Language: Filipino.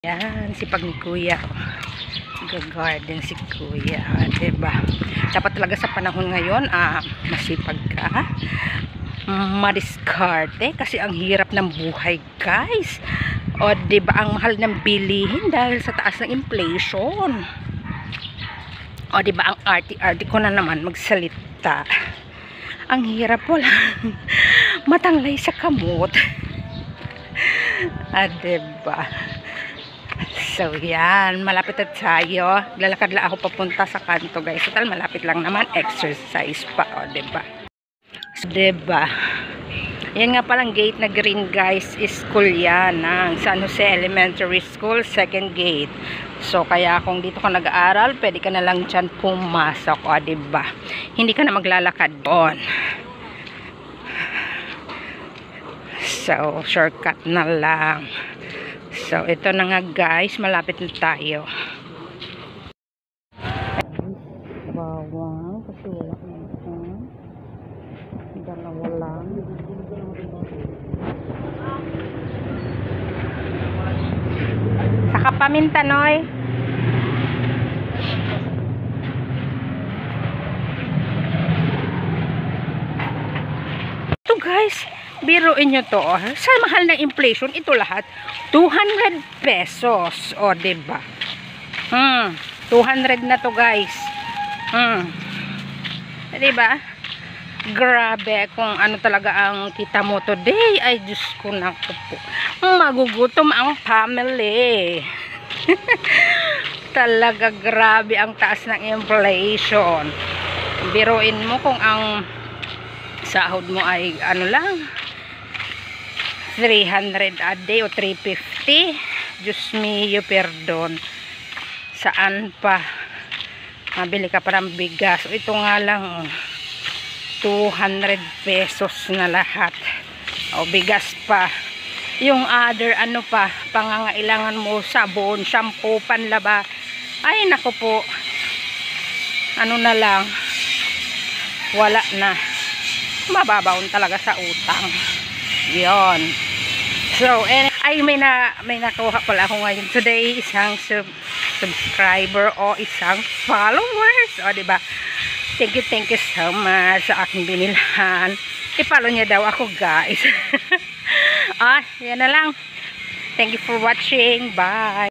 Yan, sipag ni Kuya. Garden si Kuya. Diba? Dapat talaga sa panahon ngayon, masipag ka. Madiskarte. Kasi ang hirap ng buhay, guys. O, diba, ang mahal ng bilihin dahil sa taas ng inflation. O, diba, ang arty-arty ko na naman magsalita. Ang hirap, wala. Matanglay sa kamot. Diba? So, yan. Malapit na tayo. Lalakad lang ako papunta sa kanto, guys. Total, malapit lang naman. Exercise pa, o, diba? So, diba? Yan nga palang gate na green, guys. School yan. Ang San Jose Elementary School, second gate. So, kaya kung dito ka nag-aaral, pwede ka na lang dyan pumasok, o, diba? Hindi ka na maglalakad doon. So, shortcut na lang. So, ito na nga, guys. Malapit na tayo. Bawang. Kasi wala na ito. Dalawa lang. Saka paminta, Noy. Ito, guys. Biruin nyo to, sa mahal ng inflation, ito lahat 200 pesos, o, diba? 200 na to, guys. Diba? Grabe kung ano talaga ang kita mo today. Ay, Diyos ko, naku po, magugutom ang family. Talaga grabe ang taas ng inflation. Biruin mo kung ang sahod mo ay ano lang, 300 a day o 350. Diyos mio, perdon. Saan pa? Mabili ka pa ng bigas. O, ito nga lang, 200 pesos na lahat. O, bigas pa. Yung other, ano pa, pangangailangan mo, sabon, shampoo, panlaba. Ay, naku po. Ano na lang. Wala na. Mababaon talaga sa utang. Yon. So, ay may nakuha pala ako ngayon today, isang subscriber o isang followers. O, diba? Thank you so much sa aking binilhan. I-follow niya daw ako, guys. Yan na lang. Thank you for watching. Bye.